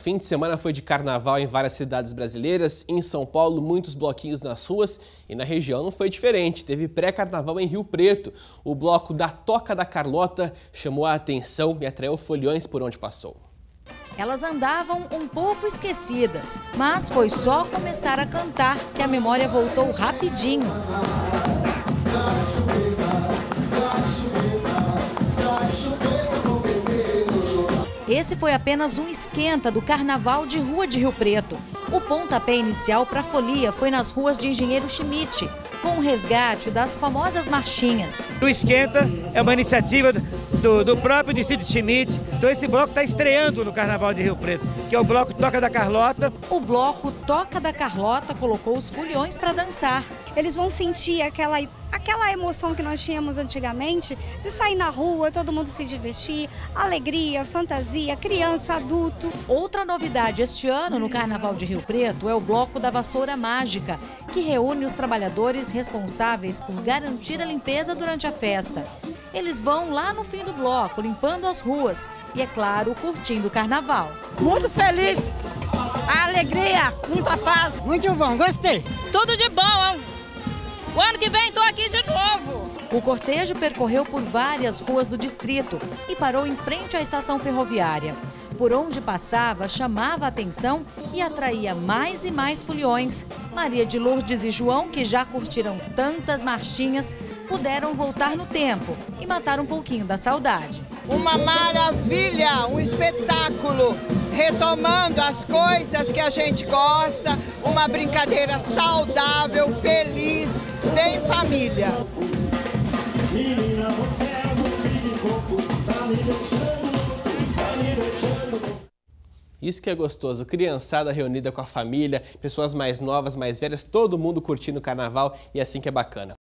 fim de semana foi de carnaval em várias cidades brasileiras. Em São Paulo, muitos bloquinhos nas ruas e na região não foi diferente. Teve pré-carnaval em Rio Preto. O bloco da Toca da Carlota chamou a atenção e atraiu foliões por onde passou. Elas andavam um pouco esquecidas, mas foi só começar a cantar que a memória voltou rapidinho. Esse foi apenas um esquenta do Carnaval de Rua de Rio Preto. O pontapé inicial para a folia foi nas ruas de Engenheiro Schmidt, com o resgate das famosas marchinhas. O esquenta é uma iniciativa do próprio distrito Schmidt. Então esse bloco está estreando no Carnaval de Rio Preto, que é o bloco Toca da Carlota. O bloco Toca da Carlota colocou os foliões para dançar. Eles vão sentir aquela emoção que nós tínhamos antigamente, de sair na rua, todo mundo se divertir, alegria, fantasia, criança, adulto. Outra novidade este ano no Carnaval de Rio Preto é o bloco da Vassoura Mágica, que reúne os trabalhadores responsáveis por garantir a limpeza durante a festa. Eles vão lá no fim do bloco, limpando as ruas e, é claro, curtindo o Carnaval. Muito feliz, a alegria, muita paz. Muito bom, gostei. Tudo de bom. O ano que vem estou aqui de novo. O cortejo percorreu por várias ruas do distrito e parou em frente à estação ferroviária. Por onde passava, chamava a atenção e atraía mais e mais foliões. Maria de Lourdes e João, que já curtiram tantas marchinhas, puderam voltar no tempo e matar um pouquinho da saudade. Uma maravilha, um espetáculo, retomando as coisas que a gente gosta, uma brincadeira saudável, feliz, bem família. Menina, você é um doce de coco, tá me deixando. Isso que é gostoso, criançada reunida com a família, pessoas mais novas, mais velhas, todo mundo curtindo o carnaval e assim que é bacana.